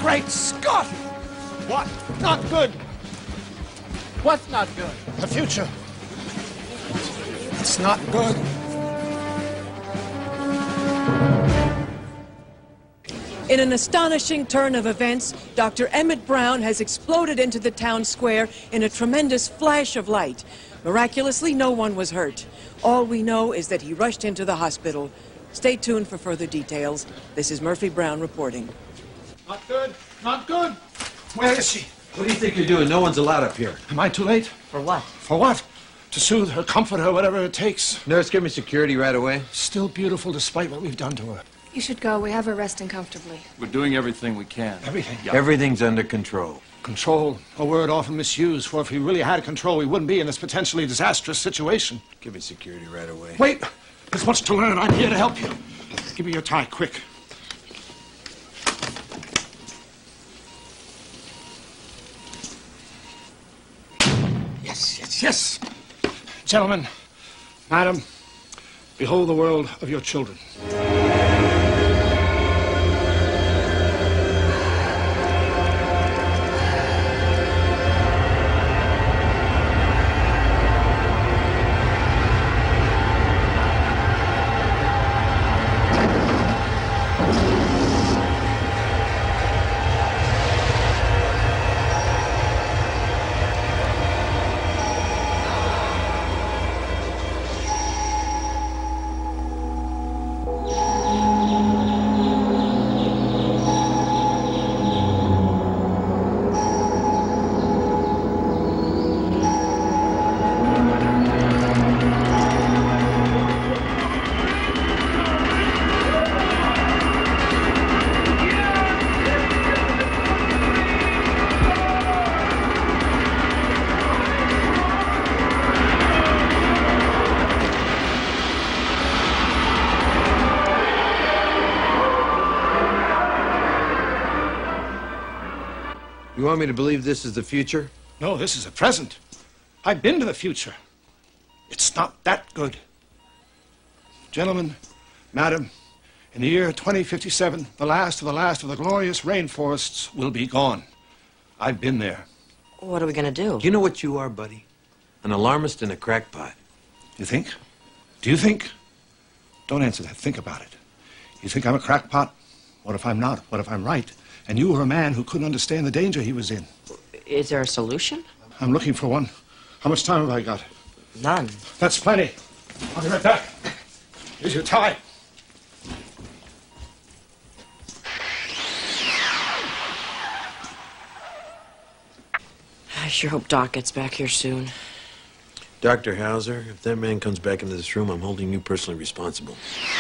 Great Scott! What? Not good. What's not good? The future. It's not good. In an astonishing turn of events, Dr. Emmett Brown has exploded into the town square in a tremendous flash of light. Miraculously, no one was hurt. All we know is that he rushed into the hospital. Stay tuned for further details. This is Murphy Brown reporting. Not good. Not good. Where is she? What do you think you're doing? No one's allowed up here. Am I too late? For what? For what? To soothe her, comfort her, whatever it takes. Nurse, give me security right away. Still beautiful despite what we've done to her. You should go. We have her resting comfortably. We're doing everything we can. Everything? Yeah. Everything's under control. Control, a word often misused, for if we really had control, we wouldn't be in this potentially disastrous situation. Give me security right away. Wait! There's much to learn. I'm here to help you. Give me your tie, quick. Yes, yes, yes. Gentlemen, madam, behold the world of your children. You want me to believe this is the future? No, this is the present. I've been to the future. It's not that good. Gentlemen, madam, in the year 2057, the last of the glorious rainforests will be gone. I've been there. What are we gonna do? You know what you are, buddy? An alarmist and a crackpot. You think? Do you think? Don't answer that. Think about it. You think I'm a crackpot? What if I'm not? What if I'm right? And you were a man who couldn't understand the danger he was in. Is there a solution? I'm looking for one. How much time have I got? None. That's plenty. I'll be right back. Here's your tie. I sure hope Doc gets back here soon. Dr. Hauser, if that man comes back into this room, I'm holding you personally responsible.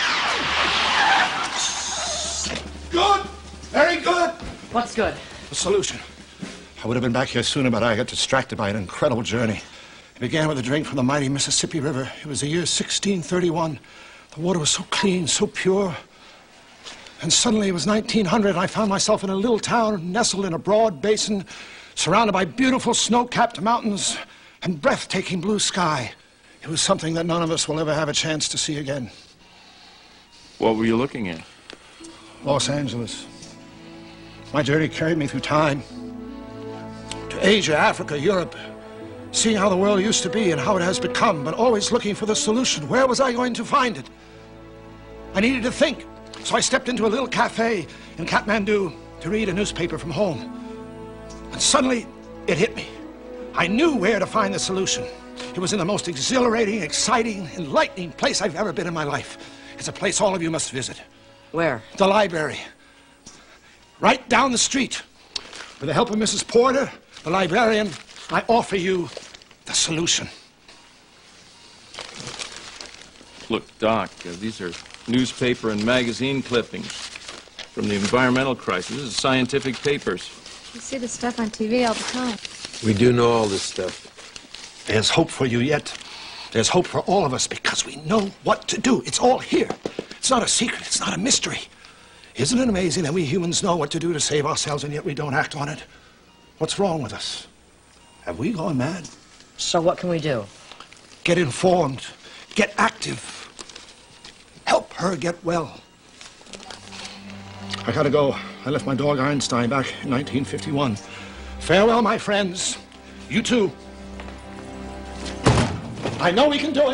Good! Very good! What's good? The solution. I would have been back here sooner, but I got distracted by an incredible journey. It began with a drink from the mighty Mississippi River. It was the year 1631. The water was so clean, so pure. And suddenly it was 1900, and I found myself in a little town nestled in a broad basin, surrounded by beautiful snow-capped mountains and breathtaking blue sky. It was something that none of us will ever have a chance to see again. What were you looking at? Los Angeles. My journey carried me through time. To Asia, Africa, Europe. Seeing how the world used to be and how it has become, but always looking for the solution. Where was I going to find it? I needed to think. So I stepped into a little cafe in Kathmandu to read a newspaper from home. And suddenly, it hit me. I knew where to find the solution. It was in the most exhilarating, exciting, enlightening place I've ever been in my life. It's a place all of you must visit. Where? The library. Right down the street. With the help of Mrs. Porter, the librarian, I offer you the solution. Look, Doc, these are newspaper and magazine clippings from the environmental crisis. This is scientific papers. You see this stuff on TV all the time. We do know all this stuff. There's hope for you yet. There's hope for all of us because we know what to do. It's all here. It's not a secret. It's not a mystery. Isn't it amazing that we humans know what to do to save ourselves and yet we don't act on it? What's wrong with us? Have we gone mad? So what can we do? Get informed. Get active. Help her get well. I gotta go. I left my dog Einstein back in 1951. Farewell, my friends. You too. I know we can do it.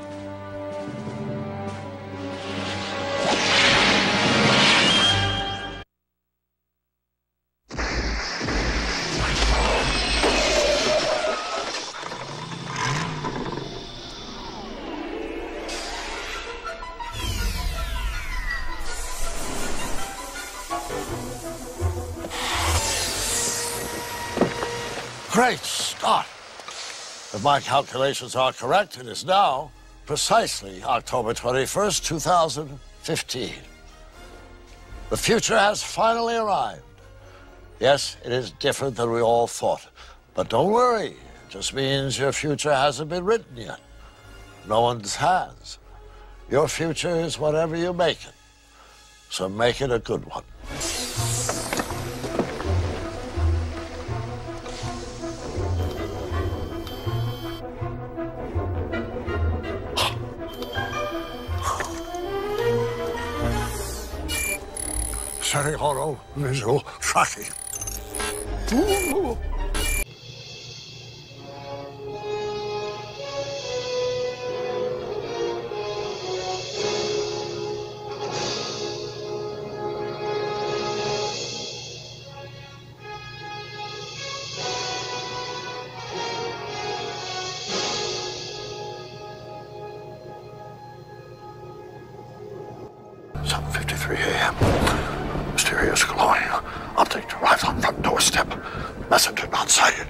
Great Scott! If my calculations are correct, it is now precisely October 21st, 2015. The future has finally arrived. Yes, it is different than we all thought. But don't worry, it just means your future hasn't been written yet. No one's has. Your future is whatever you make it. So make it a good one. Serial visual tracking. Ooh. It's 7:53 a.m. Mysterious glowing. Object arrives on front doorstep. Messenger not sighted.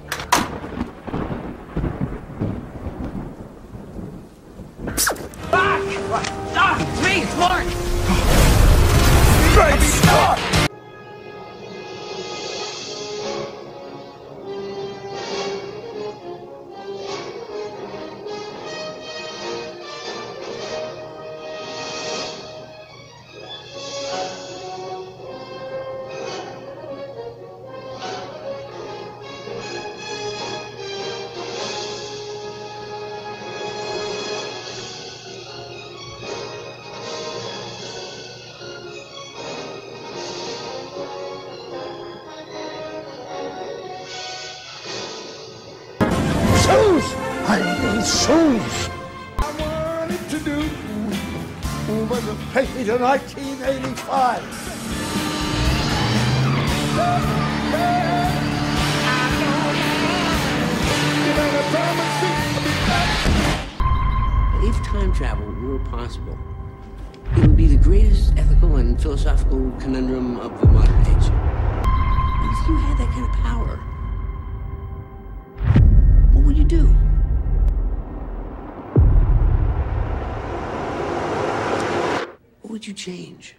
Back! Please, Mark! Great Scott! Shoes! I need shoes! I wanted to do, but it take me to 1985. If time travel were possible, it would be the greatest ethical and philosophical conundrum of the modern age. If you had that kind of power, what would you do? What would you change?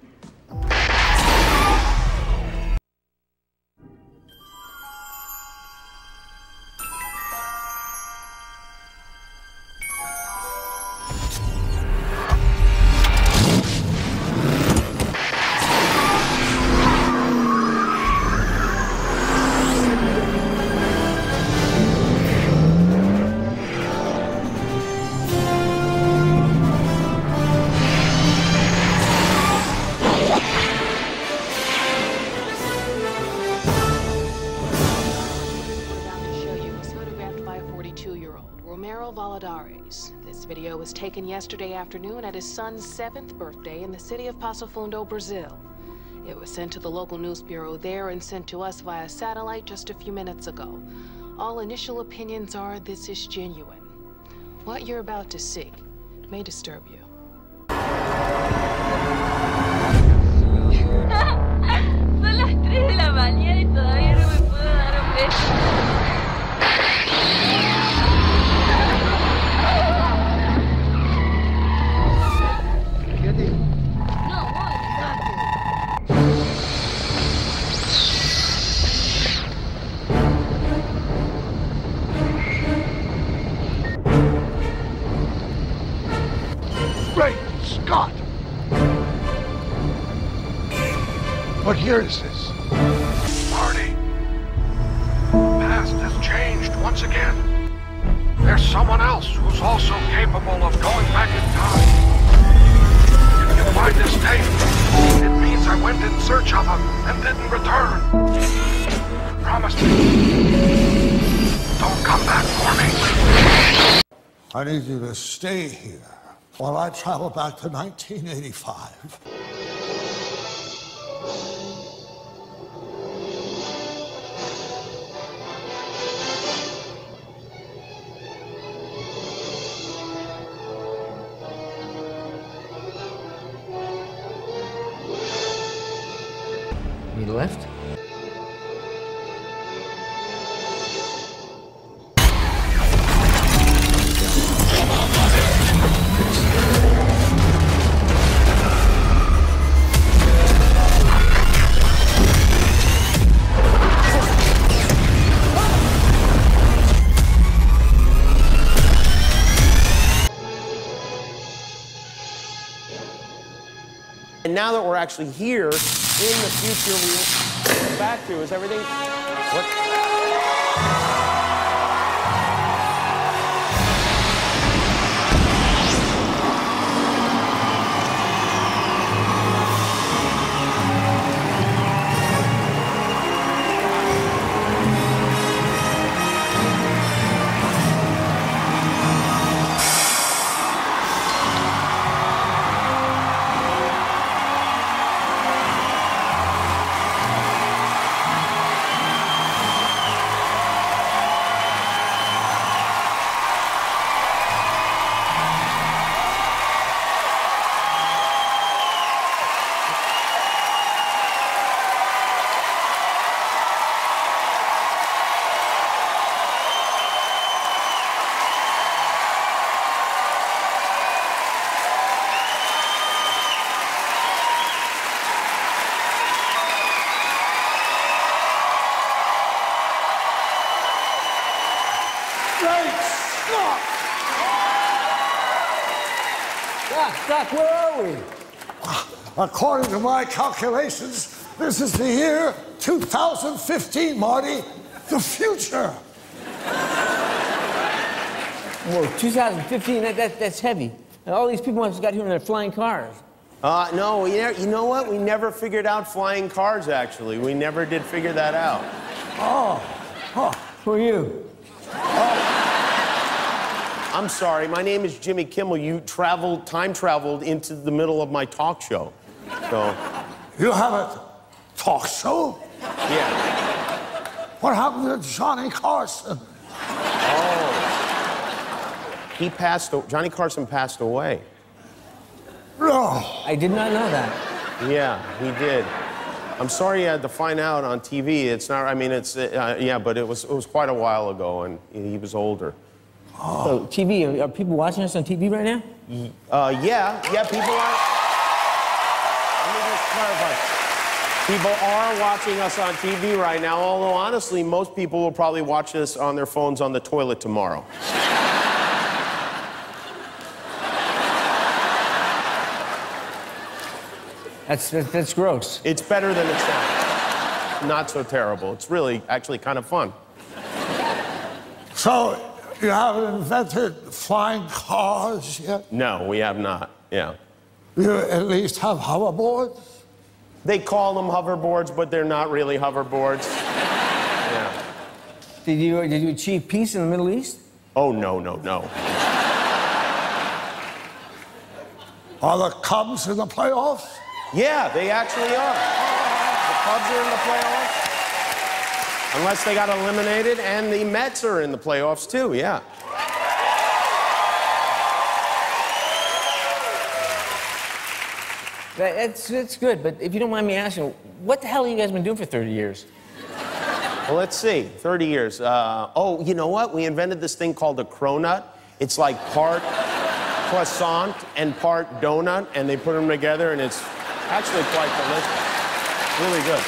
This video was taken yesterday afternoon at his son's 7th birthday in the city of Passo Fundo, Brazil. It was sent to the local news bureau there and sent to us via satellite just a few minutes ago. All initial opinions are this is genuine. What you're about to see may disturb you. Son las 3 de la mañana y todavía no me puedo dar un beso. Great Scott! What year is this? Marty, past has changed once again. There's someone else who's also capable of going back in time. If you find this tape, it means I went in search of him and didn't return. Promise me. Don't come back for me. I need you to stay here while I travel back to 1985. He left? And now that we're actually here, in the future we go back to, is everything... What? Doc, where are we? According to my calculations, this is the year 2015, Marty. The future. Whoa, 2015, that's heavy. All these people must have got here in their flying cars. No, you know what? We never figured out flying cars, actually. We never did figure that out. Who are you? I'm sorry, my name is Jimmy Kimmel. You time traveled into the middle of my talk show. So. You have a talk show? Yeah. What happened to Johnny Carson? Oh. Johnny Carson passed away. No. I did not know that. Yeah, he did. I'm sorry you had to find out on TV. It's not, I mean, it's, yeah, but it was quite a while ago, and he was older. So, TV, are people watching us on TV right now? Yeah, people are. Let me just clarify. People are watching us on TV right now, although honestly, most people will probably watch us on their phones on the toilet tomorrow. That's gross. It's better than it sounds. Not so terrible. It's really, actually kind of fun. So, you haven't invented flying cars yet? No, we have not, yeah. You at least have hoverboards? They call them hoverboards, but they're not really hoverboards. Yeah. Did you achieve peace in the Middle East? Oh, no. Are the Cubs in the playoffs? Yeah, they actually are. The Cubs are in the playoffs. Unless they got eliminated, and the Mets are in the playoffs, too, yeah. That's good, but if you don't mind me asking, what the hell have you guys been doing for 30 years? Well, let's see, 30 years. Oh, you know what? We invented this thing called a cronut. It's like part croissant and part donut, and they put them together, and it's actually quite delicious. Really good.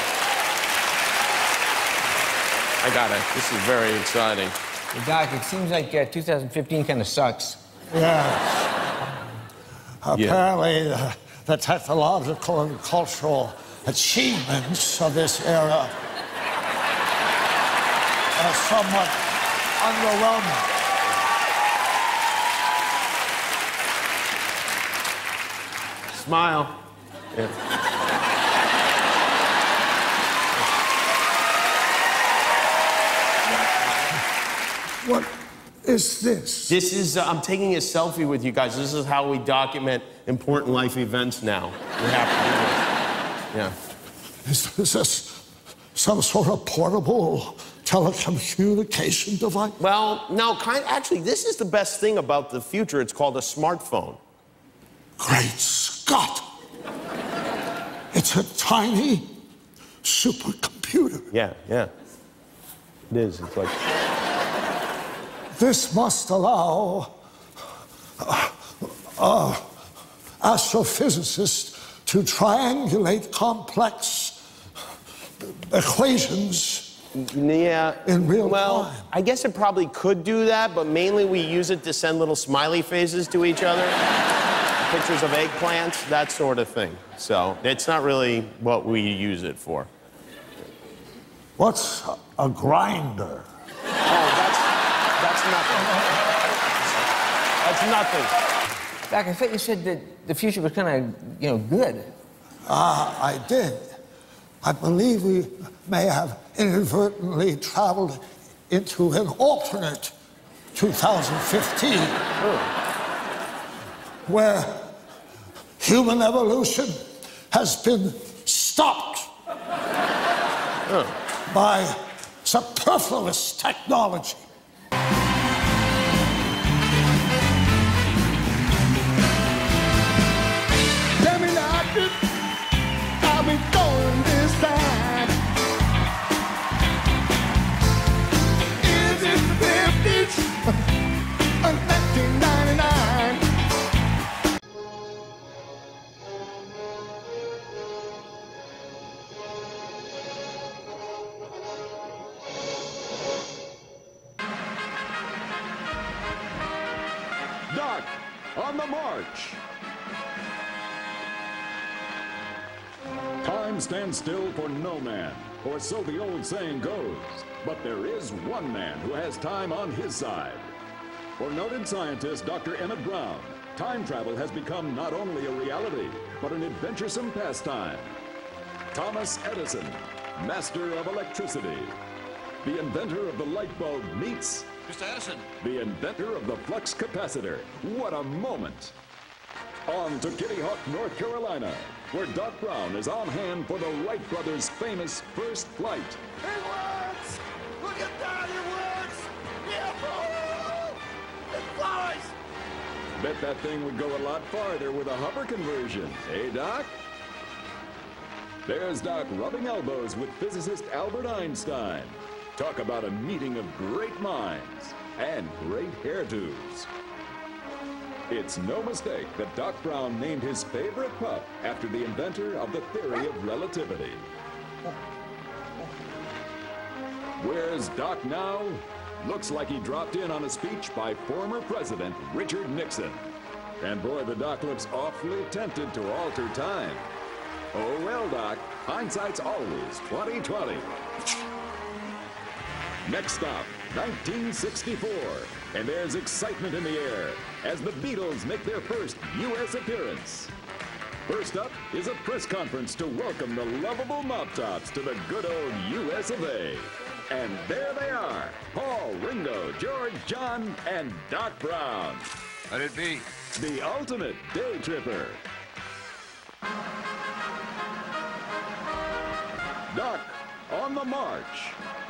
I got it. This is very exciting. Hey, Doc, it seems like 2015 kind of sucks. Yeah. Apparently, the technological and cultural achievements of this era are somewhat underwhelming. Smile. Yeah. What is this? This is, I'm taking a selfie with you guys. This is how we document important life events now. We have to do this. Yeah. Is this some sort of portable telecommunication device? Well, no, actually, this is the best thing about the future. It's called a smartphone. Great Scott! It's a tiny supercomputer. Yeah, yeah. It is. It's like... This must allow astrophysicists to triangulate complex equations in real time. I guess it probably could do that, but mainly we use it to send little smiley faces to each other. Pictures of eggplants, that sort of thing. So it's not really what we use it for. What's a grinder? That's nothing. That's nothing. Doc, I thought you said that the future was kind of, good. I did. I believe we may have inadvertently traveled into an alternate 2015, where human evolution has been stopped by superfluous technology. Tell me, doctor, how we going this time? Is it the 50s or 1999? Doc, on the march. Time stands still for no man, or so the old saying goes. But there is one man who has time on his side. For noted scientist Dr. Emmett Brown, time travel has become not only a reality, but an adventuresome pastime. Thomas Edison, master of electricity. The inventor of the light bulb meets Mr. Edison, the inventor of the flux capacitor. What a moment! On to Kitty Hawk, North Carolina, where Doc Brown is on hand for the Wright brothers' famous first flight. It works! Look at that, it works! Yeah! It flies! Bet that thing would go a lot farther with a hover conversion, eh, Doc? There's Doc rubbing elbows with physicist Albert Einstein. Talk about a meeting of great minds and great hairdos. It's no mistake that Doc Brown named his favorite pup after the inventor of the theory of relativity. Where's Doc now? Looks like he dropped in on a speech by former President Richard Nixon. And boy, the Doc looks awfully tempted to alter time. Oh well, Doc, hindsight's always 20/20. Next stop, 1964, and there's excitement in the air as the Beatles make their first U.S. appearance. First up is a press conference to welcome the lovable Mop Tops to the good old U.S. of A. And there they are, Paul, Ringo, George, John, and Doc Brown. Let it be. The ultimate day tripper. Doc, on the march.